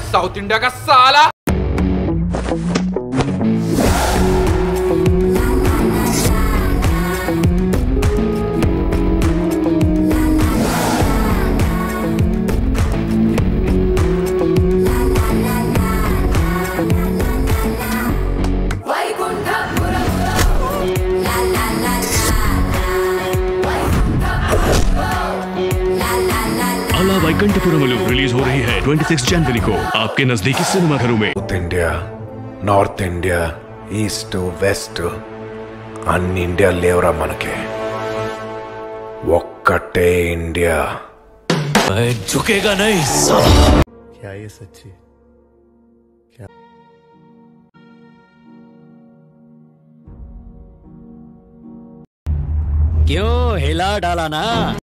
South India का साला। Vaikunthapuram release हो रही है 26 जनवरी को आपके नजदीकी सिनेमाघरों में। South India, north India, east west अन्नी इंडिया लेवरा मनके ఒక్కటే इंडिया। मैं झुकेगा नहीं। क्या ये सच्ची? क्या क्यों हिला डाला ना?